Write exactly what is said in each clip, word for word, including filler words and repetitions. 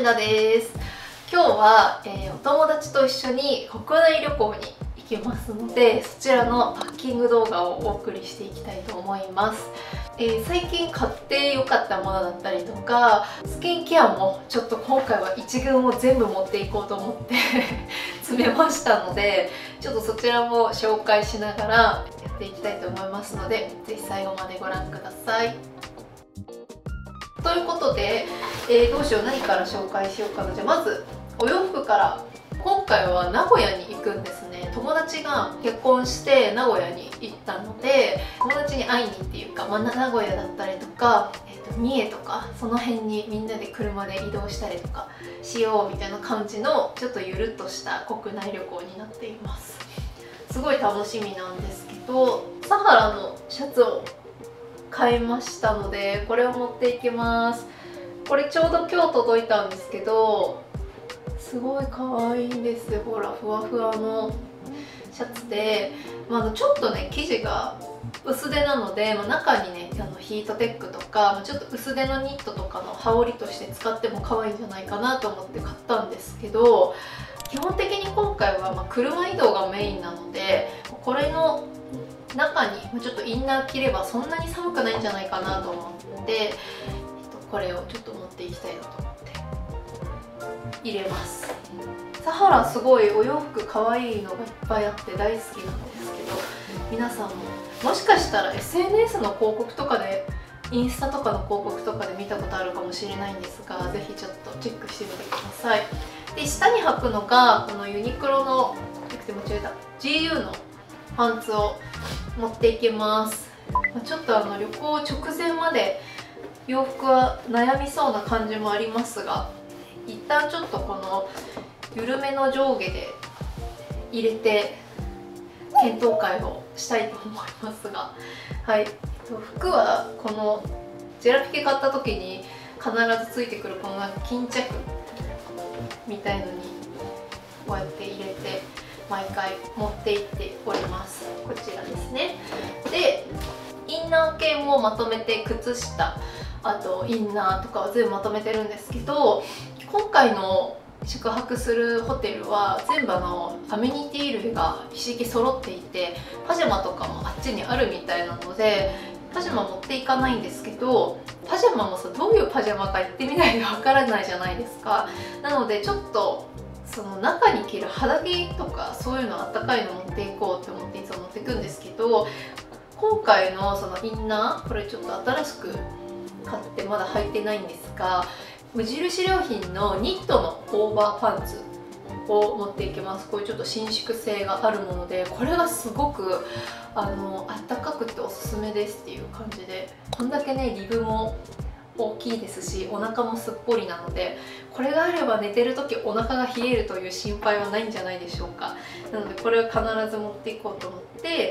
みなです。今日は、えー、お友達と一緒に国内旅行に行きますので、そちらのパッキング動画をお送りしていきたいと思います。えー、最近買って良かったものだったりとか、スキンケアもちょっと今回は一群を全部持っていこうと思って詰めましたので、ちょっとそちらも紹介しながらやっていきたいと思いますので、ぜひ最後までご覧ください。ということで、えー、どうしよう、何から紹介しようかな。じゃあまずお洋服から。今回は名古屋に行くんですね。友達が結婚して名古屋に行ったので、友達に会いにっていうか、まあ、名古屋だったりとか、えーと、三重とかその辺にみんなで車で移動したりとかしようみたいな感じのちょっとゆるっとした国内旅行になっています。すごい楽しみなんですけど、サハラのシャツを買いましたので、これを持っていきます。これちょうど今日届いたんですけど、すごい可愛いんですよ。ほら、ふわふわのシャツで、まあ、ちょっとね生地が薄手なので、まあ、中にねあのヒートテックとかちょっと薄手のニットとかの羽織として使っても可愛いんじゃないかなと思って買ったんですけど、基本的に今回はまあ車移動がメインなので、これの中にちょっとインナー着ればそんなに寒くないんじゃないかなと思って、えっと、これをちょっと持っていきたいなと思って入れます。サハラすごいお洋服可愛いのがいっぱいあって大好きなんですけど、皆さんももしかしたら エスエヌエス の広告とかで、インスタとかの広告とかで見たことあるかもしれないんですが、ぜひちょっとチェックしてみてください。で、下に履くのがこのユニクロの間違えた ジーユー のパンツを持っていきます。ちょっとあの旅行直前まで洋服は悩みそうな感じもありますが、一旦ちょっとこの緩めの上下で入れて検討会をしたいと思いますが、はい、服はこのジェラピケ買った時に必ずついてくるこの巾着みたいのにこうやって入れて毎回持っていっております。こちらですね。で、インナー系もまとめて、靴下、あとインナーとかは全部まとめてるんですけど、今回の宿泊するホテルは全部あのアメニティ類が一式揃っていて、パジャマとかもあっちにあるみたいなのでパジャマ持っていかないんですけど、パジャマもさ、どういうパジャマか言ってみないとわからないじゃないですか。なのでちょっとその中に着る肌着とかそういうのあったかいの持っていこうって思っていつも持っていくんですけど、今回のそのインナー、これちょっと新しく買ってまだ履いてないんですが、無印良品のニットのオーバーパンツを持っていきます。これちょっと伸縮性があるもので、これがすごくあのあったかくておすすめですっていう感じで、こんだけねリブも大きいですし、お腹もすっぽりなので、これがあれば寝てる時お腹が冷えるという心配はないんじゃないでしょうか。なのでこれを必ず持っていこうと思って、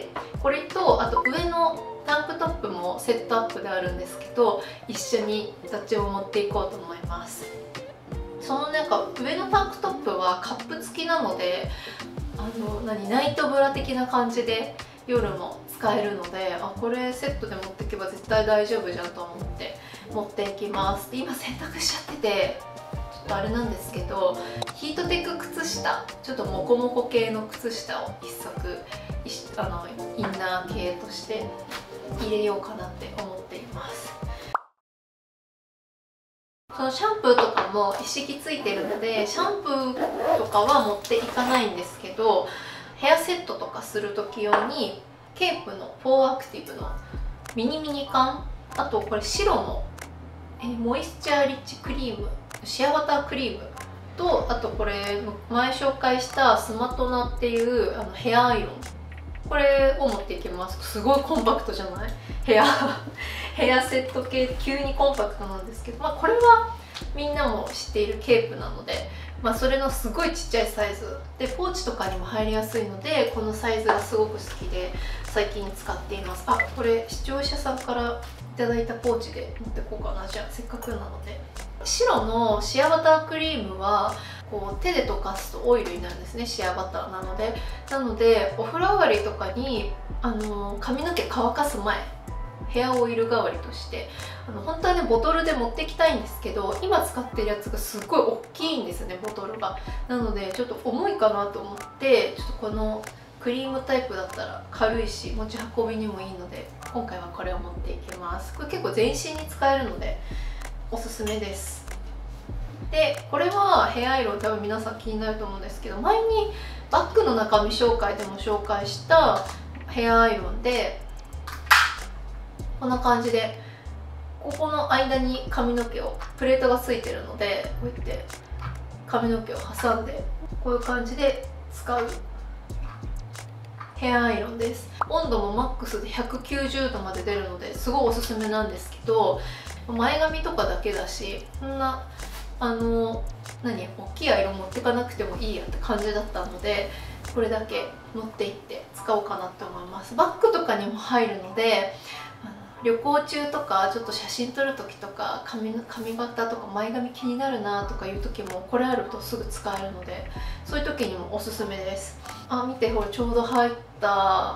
これとあと上のタンクトップもセットアップであるんですけど、一緒にどっちも持っていこうと思います。そのなんか上のタンクトップはカップ付きなので、あの何ナイトブラ的な感じで夜も使えるので、あ、これセットで持っていけば絶対大丈夫じゃんと思って持っていきます。で、今洗濯しちゃっててちょっとあれなんですけど、ヒートテック靴下、ちょっとモコモコ系の靴下を一足あのインナー系として入れようかなって思っています。そのシャンプーとかも一式ついてるので、シャンプーとかは持っていかないんですけど、ヘアセットとかする時用にケープのフォーアクティブのミニミニ缶、あとこれ白のえモイスチャーリッチクリーム、シアバタークリームと、あとこれ前紹介したスマトナっていうあのヘアアイロン、これを持っていきます。すごいコンパクトじゃない？ヘアヘアセット系急にコンパクトなんですけど、まあ、これはみんなも知っているケープなので、まあ、それのすごいちっちゃいサイズでポーチとかにも入りやすいので、このサイズがすごく好きで最近使っています。あ、これ視聴者さんからいただいたポーチで持ってこうかな。じゃあせっかくなので。白のシアバタークリームはこう手で溶かすとオイルになるんですね、シアバターなので。なのでお風呂上がりとかにあの髪の毛乾かす前、 ヘアオイル代わりとして、あの本当はねボトルで持ってきたいんですけど、今使ってるやつがすっごい大きいんですよね、ボトルが。なのでちょっと重いかなと思って、ちょっとこのクリームタイプだったら軽いし持ち運びにもいいので、今回はこれを持っていきます。これ結構全身に使えるのでおすすめです。でこれはヘアアイロン、多分皆さん気になると思うんですけど、前にバッグの中身紹介でも紹介したヘアアイロンで、こんな感じでここの間に髪の毛をプレートがついてるので、こうやって髪の毛を挟んでこういう感じで使うヘアアイロンです。温度もマックスでひゃくきゅうじゅうどまで出るので、すごいおすすめなんですけど、前髪とかだけだし、そんなあの何大きいアイロン持ってかなくてもいいやって感じだったので、これだけ持って行って使おうかなって思います。バッグとかにも入るので、あの旅行中とかちょっと写真撮る時とか、髪の髪型とか前髪気になるなとかいう時もこれあるとすぐ使えるので、そういう時にもおすすめです。あ、見て、ほらちょうど入った。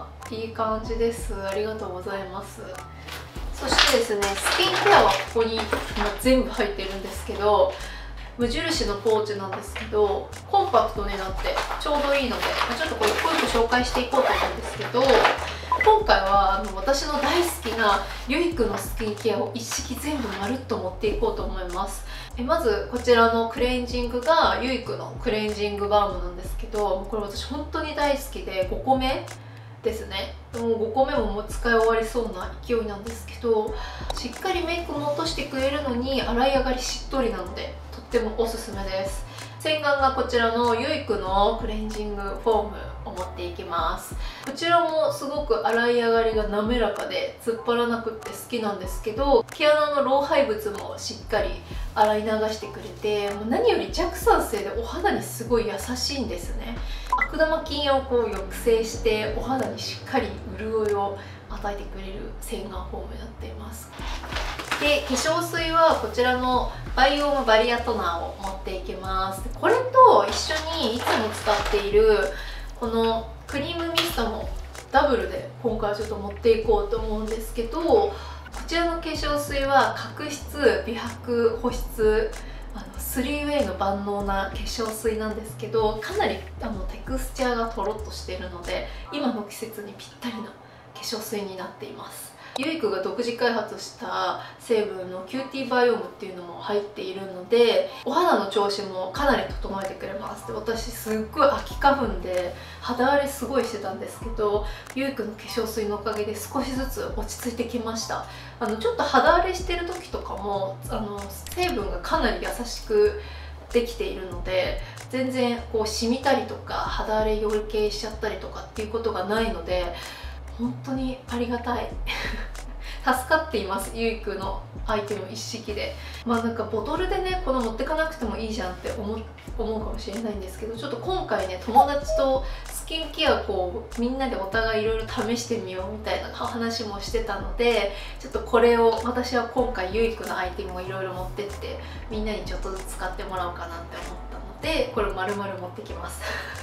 いい感じです。ありがとうございます。そしてですね、スキンケアはここに全部入ってるんですけど、無印のポーチなんですけど、コンパクトになってちょうどいいので、ちょっとこれ一個一個紹介していこうと思うんですけど、今回はあの私の大好きなユイクのスキンケアを一式全部まるっと持っていこうと思います。えまずこちらのクレンジングがユイクのクレンジングバームなんですけど、これ私本当に大好きでごこめですね。もうごこめももう使い終わりそうな勢いなんですけど、しっかりメイクも落としてくれるのに洗い上がりしっとりなのでとってもおすすめです。洗顔がこちらのユイクのクレンジングフォームを持っていきます。こちらもすごく洗い上がりが滑らかで突っ張らなくって好きなんですけど、毛穴の老廃物もしっかり洗い流してくれて、もう何より弱酸性でお肌にすごい優しいんですね。悪玉菌をこう抑制してお肌にしっかり潤いを与えてくれる洗顔フォームになっています。で化粧水はこちらのバイオームバリアトナーを持っていきます。これと一緒にいつも使っているこのクリームミストもダブルで今回はちょっと持っていこうと思うんですけど、こちらの化粧水は角質、美白、保湿、あの スリーウェイ の万能な化粧水なんですけど、かなりあのテクスチャーがとろっとしているので、今の季節にぴったりな化粧水になっています。ユイクが独自開発した成分のキューティーバイオームっていうのも入っているので、お肌の調子もかなり整えてくれます。で私すっごい秋花粉で肌荒れすごいしてたんですけど、ユイクの化粧水のおかげで少しずつ落ち着いてきました。あのちょっと肌荒れしてる時とかもあの成分がかなり優しくできているので、全然こう染みたりとか肌荒れよけしちゃったりとかっていうことがないので、本当にありがたい助かっています。ユイクのアイテム一式で。まあなんかボトルでねこの持ってかなくてもいいじゃんって思う思うかもしれないんですけど、ちょっと今回ね友達とスキンケアこうみんなでお互いいろいろ試してみようみたいな話もしてたので、ちょっとこれを私は今回ユイクのアイテムをいろいろ持ってってみんなにちょっとずつ使ってもらおうかなって思ったので、これ丸々持ってきます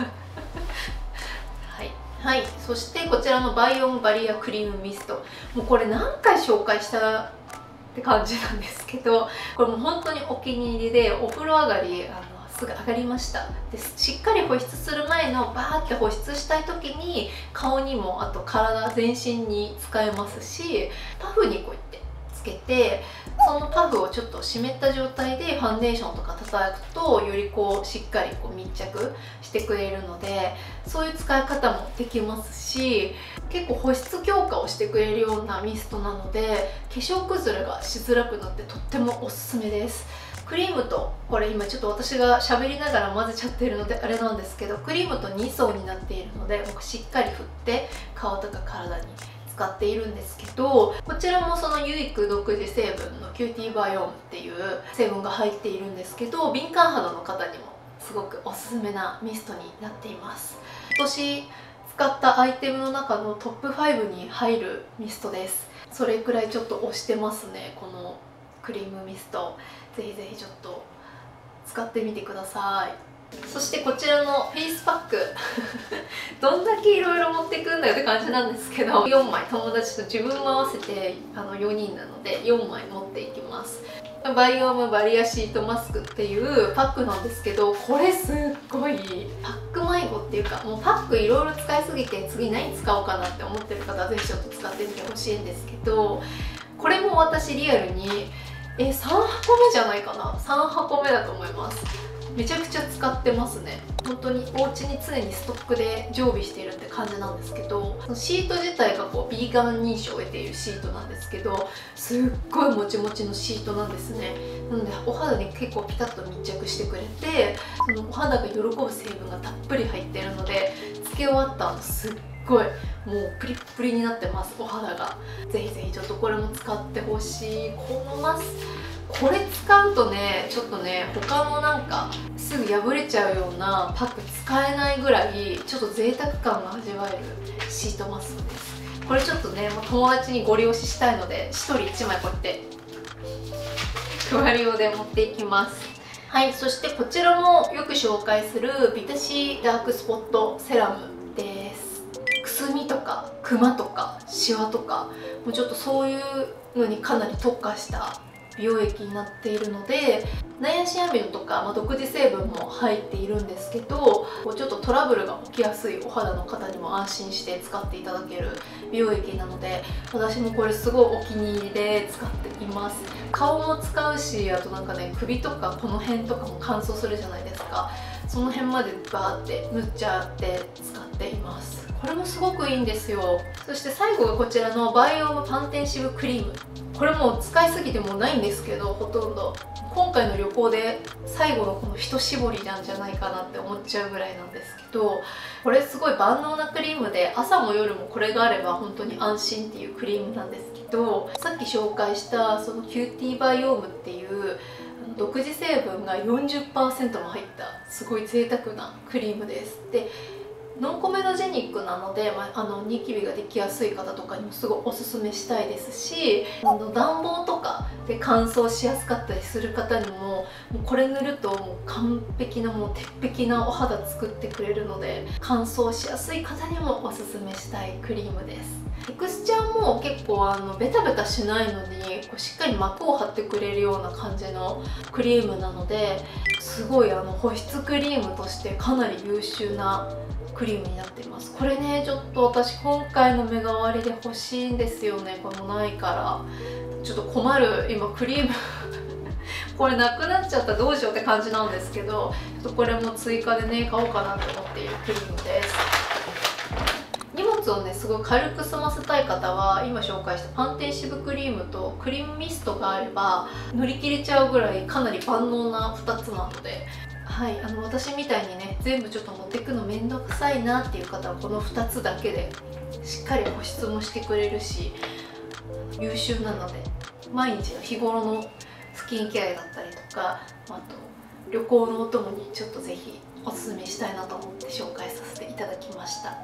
はいはい、そしてこちらのバイオンバリアクリームミスト、もうこれ何回紹介したって感じなんですけど、これもう本当にお気に入りで、お風呂上がりあのすぐ上がりました。でしっかり保湿する前のバーって保湿したい時に顔にもあと体全身に使えますし、パフにこうやってつけて、そのパフをちょっと湿った状態でファンデーションとか叩くとよりこうしっかりこう密着してくれるので、そういう使い方もできますし、結構保湿強化をしてくれるようなミストなので化粧崩れがしづらくなってとってもおすすめです。クリームと、これ今ちょっと私が喋りながら混ぜちゃってるのであれなんですけど、クリームとに層になっているので僕しっかり振って顔とか体に使っているんですけど、こちらもそのユイク独自成分のキューティーバイオームっていう成分が入っているんですけど、敏感肌の方にもすごくおすすめなミストになっています。今年使ったアイテムの中のトップファイブに入るミストです。それくらいちょっと推してますね、このクリームミスト。ぜひぜひちょっと使ってみてください。 そしてこちらのフェイスパックどんだけいろいろ持っていくんだよって感じなんですけど、よんまい友達と自分も合わせてあのよにんなのでよんまい持っていきます。バイオームバリアシートマスクっていうパックなんですけど、これすっごいパック迷子っていうか、もうパックいろいろ使いすぎて次何使おうかなって思ってる方はぜひちょっと使ってみてほしいんですけど、これも私リアルにえさんはこめじゃないかな、さんはこめだと思います。めちゃくちゃ使ってますね。本当にお家に常にストックで常備しているって感じなんですけど、シート自体がこうビーガン認証を得ているシートなんですけど、すっごいもちもちのシートなんですね。なのでお肌に結構ピタッと密着してくれて、そのお肌が喜ぶ成分がたっぷり入っているので、つけ終わった後すっごいもうプリップリになってます、お肌が。ぜひぜひちょっとこれも使ってほしい。このマスこれ使うとね、ちょっとね他のなんかすぐ破れちゃうようなパック使えないぐらいちょっと贅沢感が味わえるシートマスクです。これちょっとね友達にご利用ししたいのでひとりいちまいこうやって配り用で持っていきます。はい、そしてこちらもよく紹介するビタシーダークスポットセラムです。くすみとかクマとかシワとかもうちょっとそういうのにかなり特化した美容液になっているので、ナイアシンアミドとか、まあ、独自成分も入っているんですけど、こうちょっとトラブルが起きやすいお肌の方にも安心して使っていただける美容液なので、私もこれすごいお気に入りで使っています。顔も使うし、あとなんかね首とかこの辺とかも乾燥するじゃないですか。その辺までバーって塗っちゃって使っています。これもすごくいいんですよ。そして最後がこちらのバイオームパンテンシブクリーム。これもう使いすぎてもうないんですけど、ほとんど今回の旅行で最後のこの一絞りなんじゃないかなって思っちゃうぐらいなんですけど、これすごい万能なクリームで、朝も夜もこれがあれば本当に安心っていうクリームなんですけど、さっき紹介したそのキューティーバイオームっていう独自成分が よんじゅっパーセント も入ったすごい贅沢なクリームです。でノンコメドジェニックなので、まあ、あのニキビができやすい方とかにもすごいおすすめしたいですし、あの暖房とかで乾燥しやすかったりする方にももうこれ塗るともう完璧なもう鉄壁なお肌作ってくれるので、乾燥しやすい方にもおすすめしたいクリームです。テクスチャーも結構あのベタベタしないのにこうしっかり膜を張ってくれるような感じのクリームなので、すごいあの保湿クリームとしてかなり優秀なクリームになっています。これねちょっと私今回の目代わりで欲しいんですよね。これもないからちょっと困る。今クリームこれなくなっちゃったらどうしようって感じなんですけど、ちょっとこれも追加でね買おうかなと思っているクリームです。荷物をねすごい軽く済ませたい方は今紹介したパンテンシブクリームとクリームミストがあれば乗り切れちゃうぐらいかなり万能なふたつなので、はい、あの私みたいにね全部ちょっと持っていくのめんどくさいなっていう方はこのふたつだけでしっかり保湿もしてくれるし優秀なので、毎日の日頃のスキンケアだったりとか、あと旅行のお供にちょっとぜひおすすめしたいなと思って紹介させていただきました。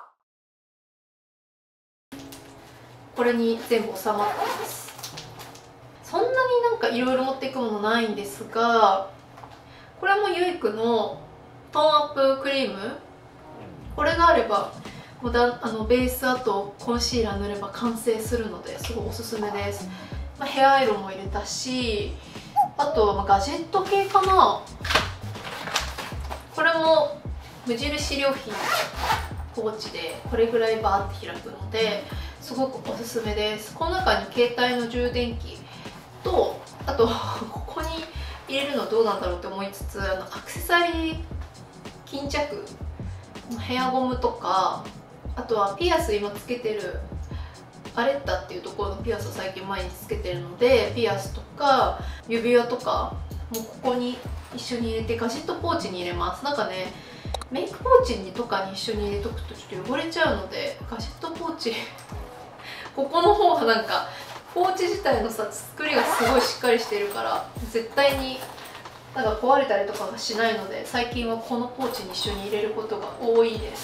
これに全部収まってます。そんなになんかいろいろ持っていくものないんですが、これもユイクのトーンアップクリーム、これがあればもうだあのベースあとコンシーラー塗れば完成するのですごいおすすめです。まあ、ヘアアイロンも入れたし、あとまあガジェット系かな。これも無印良品ポーチでこれぐらいバーって開くのですごくおすすめです。この中に携帯の充電器と、あとここに入れるのどうなんだろうって思いつつ、あのアクセサリー巾着、ヘアゴムとか、あとはピアス今つけてるアレッタっていうところのピアスを最近毎日つけてるので、ピアスとか指輪とかもうここに一緒に入れてガジェットポーチに入れます。なんかねメイクポーチにとかに一緒に入れとくとちょっと汚れちゃうので、ガジェットポーチここの方はなんかポーチ自体のさ作りがすごいしっかりしてるから絶対になんか壊れたりとかがしないので、最近はこのポーチに一緒に入れることが多いです。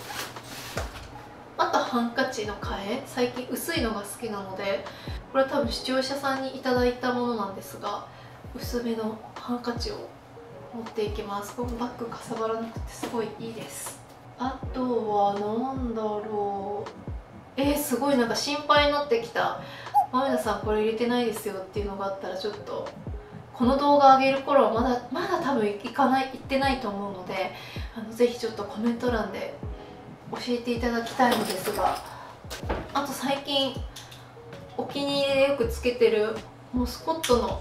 あとハンカチの替え、最近薄いのが好きなので、これは多分視聴者さんにいただいたものなんですが、薄めのハンカチを持っていきます。このバッグかさばらなくてすごいいいです。あとは何だろう、えー、すごいなんか心配になってきた。マメナさんこれ入れてないですよっていうのがあったら、ちょっとこの動画上げる頃はまだまだ多分行かない行ってないと思うので、あのぜひちょっとコメント欄で教えていただきたいのですが、あと最近お気に入りでよくつけてるモスコットの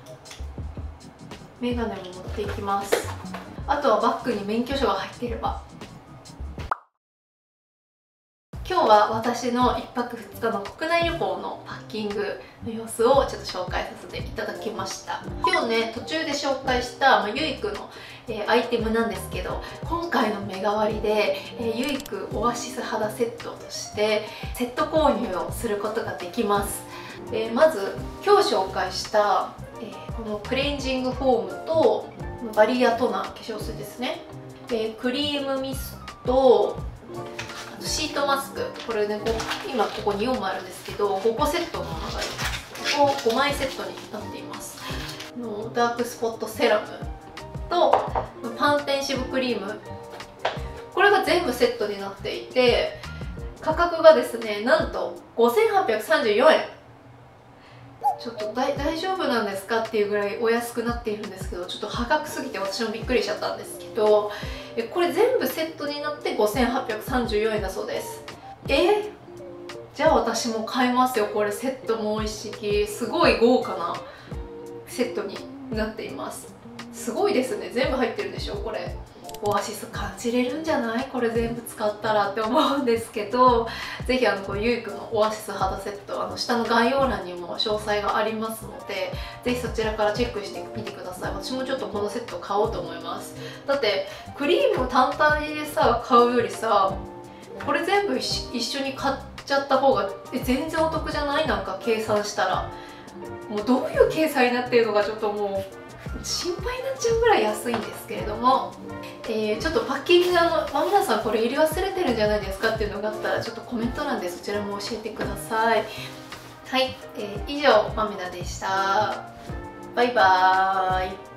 メガネも持っていきます。あとはバッグに免許証が入っていれば。今日は私のいっぱくふつかの国内旅行のパッキングの様子をちょっと紹介させていただきました。今日ね、途中で紹介した、まあ、ユイクの、えー、アイテムなんですけど、今回のメガ割で、えー、ユイクオアシス肌セットとしてセット購入をすることができます。えー、まず今日紹介した、えー、このクレンジングフォームとバリアトナー化粧水ですね、えー、クリームミスト、あとシートマスク、これね、今ここによんまいあるんですけどごこセットのものがあります。ここごまいセットになっています。のダークスポットセラムとパンテン脂肪クリーム、これが全部セットになっていて、価格がですね、なんとごせんはっぴゃくさんじゅうよえん。ちょっと大丈夫なんですかっていうぐらいお安くなっているんですけど、ちょっと破格すぎて私もびっくりしちゃったんですけど、これ全部セットになってごせんはっぴゃくさんじゅうよえんだそうです。えじゃあ私も買いますよ。これセットも一式すごい豪華なセットになっています。すごいですね。全部入ってるでしょこれ。オアシス感じれるんじゃない？これ全部使ったらって思うんですけど、ぜひあのこうユイクのオアシス肌セット、あの下の概要欄にも詳細がありますので、ぜひそちらからチェックしてみてください。私もちょっとこのセット買おうと思います。だってクリーム単体でさ買うよりさ、これ全部一緒に買っちゃった方がえ全然お得じゃない？なんか計算したらもうどういう計算になってるのかちょっともう心配になっちゃうぐらい安いんですけれども、えー、ちょっとパッキングがマミナさんこれ入れ忘れてるんじゃないですかっていうのがあったら、ちょっとコメント欄でそちらも教えてください。はい、えー、以上マミナでした。バイバーイ。